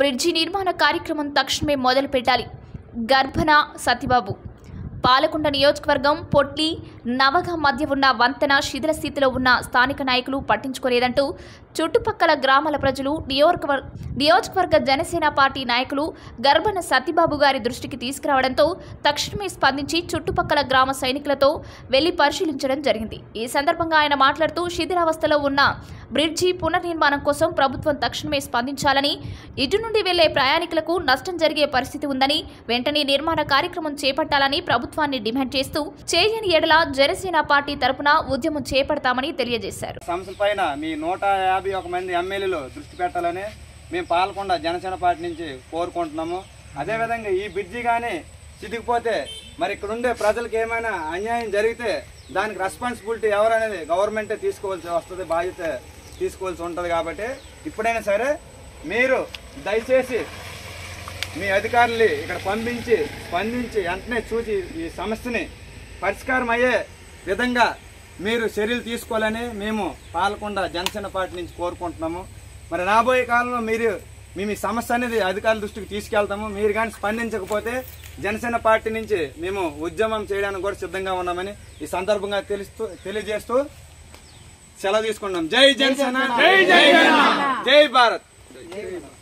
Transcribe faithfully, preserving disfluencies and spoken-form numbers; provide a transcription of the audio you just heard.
Bridge నిర్మాణ కార్యక్రమం తక్షణమే మొదలు పెట్టాలి. గర్భన సత్యబాబు. పాలకొండ నియోజకవర్గం పొట్లి నవగ మధ్య ఉన్న వంతెన శిథిల స్థితిలో ఉన్న స్థానిక నాయకులు పట్టించుకోలేదంటూ చుట్టుపక్కల గ్రామాల ప్రజలు నియోజకవర్గ నియోజకవర్గ జనసేన పార్టీ నాయకులు గర్భన సత్యబాబు గారి దృష్టికి తీసుకురావడంతో తక్షణమే స్పందించి చుట్టుపక్కల గ్రామ సైనికులతో వెళ్లి పరిశీలించడం జరిగింది. ఈ సందర్భంగా ఆయన మాట్లాడుతూ శిథిలావస్థలో ఉన్న బ్రిడ్జి పునర్నిర్మాణం కోసం ప్రభుత్వం తక్షణమే స్పందించాలని, ఇటు నుండి వెళ్లే ప్రయాణికులకు నష్టం జరిగే పరిస్థితి ఉందని, వెంటనే నిర్మాణ కార్యక్రమం చేపట్టాలని ప్రభుత్వాన్ని డిమాండ్ చేస్తూ చేయని ఎడల జనసేన పార్టీ తరపున ఉద్యమం చేపడతామని తెలియజేశారు. సంస్థలపైన మీ నూట యాభై ఒక మంది ఎమ్మెల్యేలు దృష్టి పెట్టాలని మేము పాల్గొండ జనసేన పార్టీ నుంచి కోరుకుంటున్నాము. అదేవిధంగా ఈ బ్రిడ్జి కానీ చితికిపోతే మరి ఇక్కడ ఉండే ప్రజలకు ఏమైనా అన్యాయం జరిగితే దానికి రెస్పాన్సిబిలిటీ ఎవరనేది గవర్నమెంటే తీసుకోవాల్సి వస్తుంది, బాధ్యత తీసుకోవాల్సి ఉంటుంది. కాబట్టి ఇప్పుడైనా సరే మీరు దయచేసి మీ అధికారుల్ని ఇక్కడ పంపించి స్పందించి వెంటనే చూసి ఈ సమస్యని పరిష్కారం అయ్యే విధంగా మీరు చర్యలు తీసుకోవాలని మేము పాల్గొండ జనసేన పార్టీ నుంచి కోరుకుంటున్నాము. మరి రాబోయే కాలంలో మీరు మేము ఈ సమస్య అనేది అధికారుల దృష్టికి తీసుకెళ్తాము. మీరు కానీ స్పందించకపోతే జనసేన పార్టీ నుంచి మేము ఉద్యమం చేయడానికి కూడా సిద్ధంగా ఉన్నామని ఈ సందర్భంగా తెలుస్తూ తెలియజేస్తూ సెలవు తీసుకుంటున్నాం. జై జనసేన, జై భారత్.